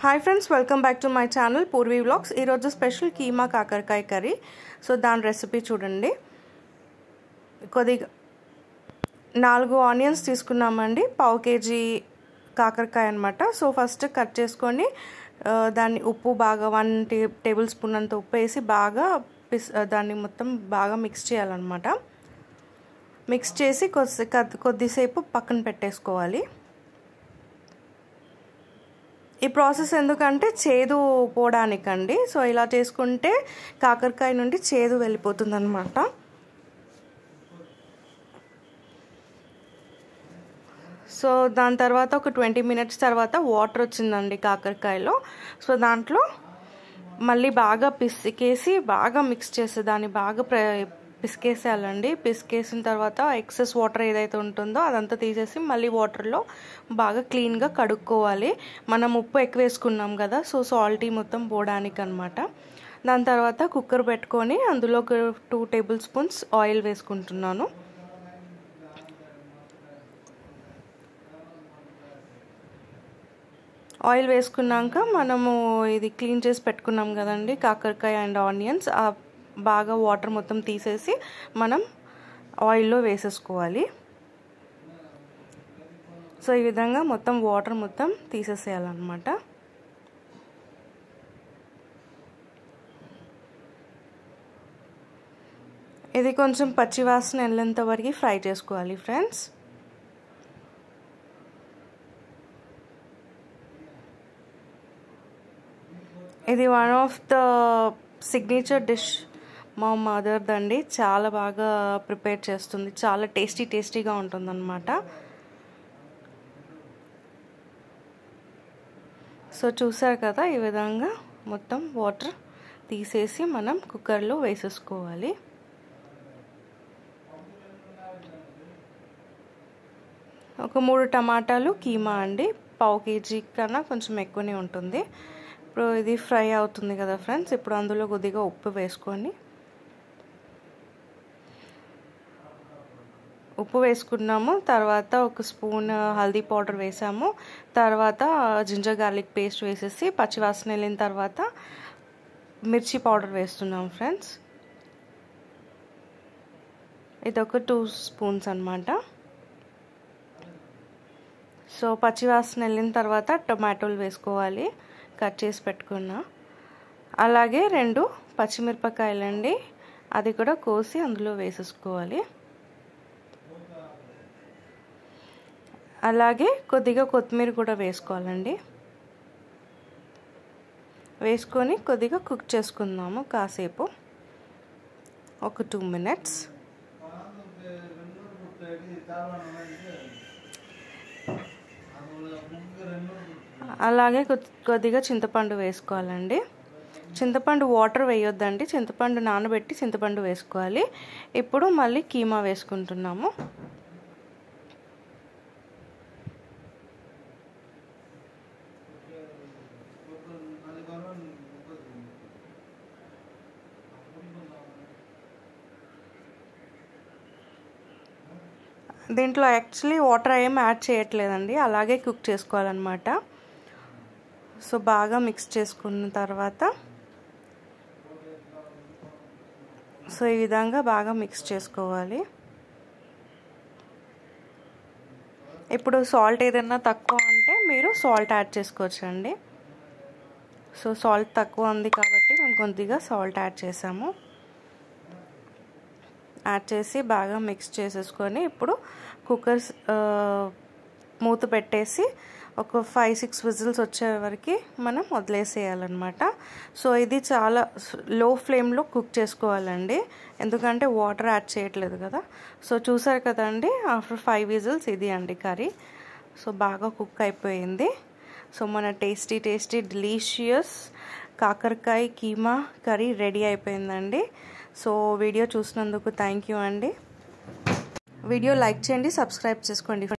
Hi friends, welcome back to my channel Purvi Vlogs. Ee roju special Keema Kakarkaya curry. So dan recipe chudandi. Kodiga 4 onions తీసుకున్నామండి. పావు KG కాకరకాయ అన్నమాట. So first cut చేసుకొని దాన్ని ఉప్పు బాగా 1 table spoon అంత ఉప్పు వేసి బాగా దాన్ని మొత్తం బాగా మిక్స్ చేయాలన్నమాట. మిక్స్ చేసి కొద్దిసేపు పక్కన పెట్టేసుకోవాలి. ఈ ప్రాసెస్ ఎందుకంటే చేదు పోవడానికండి. సో ఇలా చేసుకుంటే కాకరకాయ నుండి చేదు వెళ్ళిపోతుందన్నమాట. సో దాని తర్వాత ఒక 20 మినిట్స్ తర్వాత వాటర్ వచ్చిందండి కాకరకాయలో. సో దాంట్లో మళ్ళీ బాగా పిసికేసి బాగా మిక్స్ చేసి దాన్ని బాగా పిసికేసేయాలండి. పిసికేసిన తర్వాత ఎక్సెస్ వాటర్ ఏదైతే ఉంటుందో అదంతా తీసేసి మళ్ళీ వాటర్లో బాగా క్లీన్గా కడుక్కోవాలి. మనం ఉప్పు ఎక్కువ వేసుకున్నాం కదా, సో సాల్టీ మొత్తం పోవడానికి అనమాట. దాని తర్వాత కుక్కర్ పెట్టుకొని అందులో ఒక 2 టేబుల్ స్పూన్స్ ఆయిల్ వేసుకుంటున్నాను. ఆయిల్ వేసుకున్నాక మనము ఇది క్లీన్ చేసి పెట్టుకున్నాం కదండి కాకరకాయ అండ్ ఆనియన్స్, బాగా వాటర్ మొత్తం తీసేసి మనం ఆయిల్లో వేసేసుకోవాలి. సో ఈ విధంగా మొత్తం వాటర్ మొత్తం తీసేసేయాలన్నమాట. ఇది కొంచెం పచ్చివాసన వెళ్ళేంత వరకు ఫ్రై చేసుకోవాలి ఫ్రెండ్స్. ఇది one of the signature dish మా మదర్దండి. చాలా బాగా ప్రిపేర్ చేస్తుంది, చాలా టేస్టీగా ఉంటుందన్నమాట. సో చూసారు కదా, ఈ విధంగా మొత్తం వాటర్ తీసేసి మనం కుక్కర్లో వేసేసుకోవాలి. ఒక 3 టమాటాలు కీమా అండి, పావు కేజీ కన్నా కొంచెం ఎక్కువనే ఉంటుంది. ఇప్పుడు ఇది ఫ్రై అవుతుంది కదా ఫ్రెండ్స్, ఇప్పుడు అందులో కొద్దిగా ఉప్పు వేసుకొని ఉప్పు వేసుకున్నాము. తర్వాత ఒక స్పూన్ హల్దీ పౌడర్ వేసాము. తర్వాత జింజర్ గార్లిక్ పేస్ట్ వేసేసి పచ్చివాసన వెళ్ళిన తర్వాత మిర్చి పౌడర్ వేస్తున్నాము ఫ్రెండ్స్. ఇది ఒక 2 స్పూన్స్ అన్నమాట. సో పచ్చివాసన వెళ్ళిన తర్వాత టొమాటోలు వేసుకోవాలి, కట్ చేసి పెట్టుకున్నా. అలాగే 2 పచ్చిమిరపకాయలండి, అది కూడా కోసి అందులో వేసేసుకోవాలి. అలాగే కొద్దిగా కొత్తిమీర కూడా వేసుకోవాలండి. వేసుకొని కొద్దిగా కుక్ చేసుకుందాము కాసేపు, ఒక 2 మినిట్స్. అలాగే కొద్దిగా చింతపండు వేసుకోవాలండి. చింతపండు వాటర్ వేయొద్దండి, చింతపండు నానబెట్టి చింతపండు వేసుకోవాలి. ఇప్పుడు మళ్ళీ కీమా వేసుకుంటున్నాము. దీంట్లో యాక్చువల్లీ వాటర్ ఏం యాడ్ చేయట్లేదండి, అలాగే కుక్ చేసుకోవాలన్నమాట. సో బాగా మిక్స్ చేసుకున్న తర్వాత సో ఈ విధంగా బాగా మిక్స్ చేసుకోవాలి. ఇప్పుడు సాల్ట్ ఏదైనా తక్కువ ఉంటే మీరు సాల్ట్ యాడ్ చేసుకోవచ్చండి. సో సాల్ట్ తక్కువ ఉంది కాబట్టి మేము కొద్దిగా సాల్ట్ యాడ్ చేసాము. యాడ్ చేసి బాగా మిక్స్ చేసేసుకొని ఇప్పుడు కుక్కర్ మూత పెట్టేసి ఒక 5-6 విజిల్స్ వచ్చే వరకు మనం వదిలేసేయాలన్నమాట. సో ఇది చాలా లో ఫ్లేమ్లో కుక్ చేసుకోవాలండి, ఎందుకంటే వాటర్ యాడ్ చేయట్లేదు కదా. సో చూసారు కదండి, ఆఫ్టర్ 5 విజిల్స్ ఇది అండి కర్రీ. సో బాగా కుక్ అయిపోయింది. సో మన టేస్టీ డెలీషియస్ కాకరకాయ కీమా కర్రీ రెడీ అయిపోయిందండి. సో వీడియో చూసినందుకు థ్యాంక్ యూ అండి. వీడియో లైక్ చేయండి, సబ్స్క్రైబ్ చేసుకోండి.